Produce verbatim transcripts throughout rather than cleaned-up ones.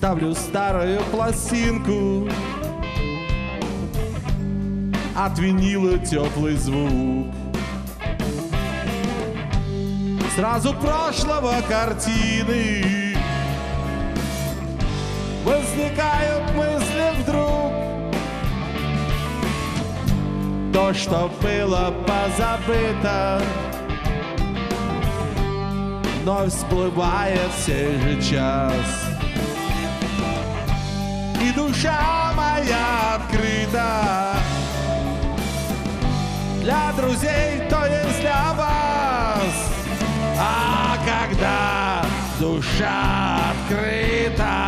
ставлю старую пластинку, от винила теплый звук. Сразу прошлого картины возникают мысли вдруг. То, что было позабыто, вновь всплывает сей же час. И душа моя открыта для друзей, то есть для вас. А когда душа открыта,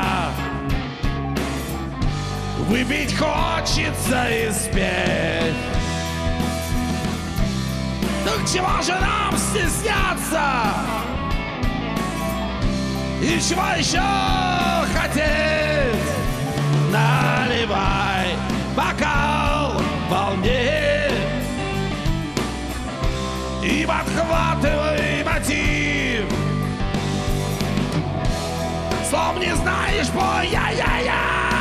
выпить хочется и спеть. Так чего же нам стесняться? И чего еще хотеть? Наливай бокал полнее и подхватывай мотив. Слов не знаешь, пой, я-я-я.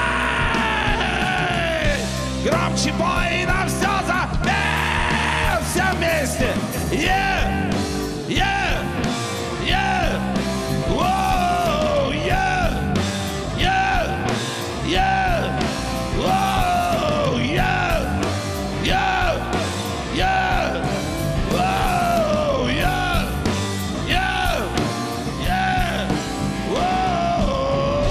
Громче пой, на все запев, все вместе. Yeah, yeah, yeah, whoa, yeah, yeah, yeah, whoa, yeah, yeah, yeah, whoa, yeah, yeah, yeah, whoa.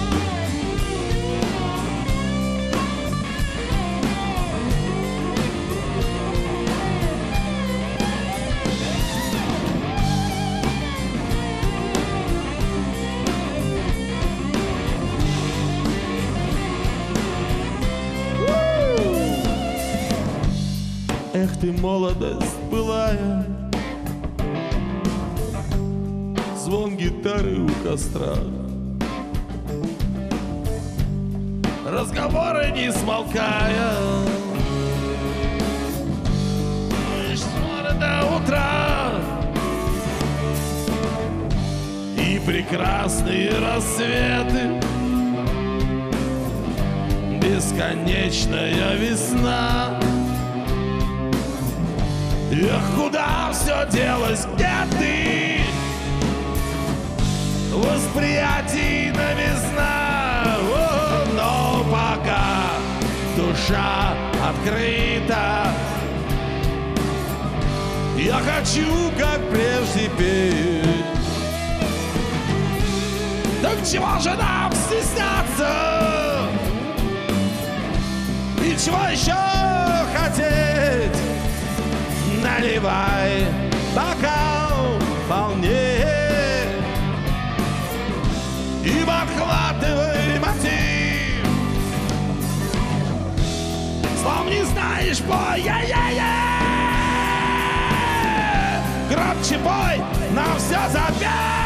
Эх ты, молодость былая, звон гитары у костра, разговоры не смолкая, лишь ссоры до утра. И прекрасные рассветы, бесконечная весна. Эх, куда все делось, где ты? Восприятие новизна. О, но пока душа открыта, я хочу, как прежде, петь. Так чего же нам стесняться? И чего еще хотеть? Наливай бокал полнее и подхватывай мотив. Слов не знаешь, пой, я-я-я. Громче пой, нам все запел.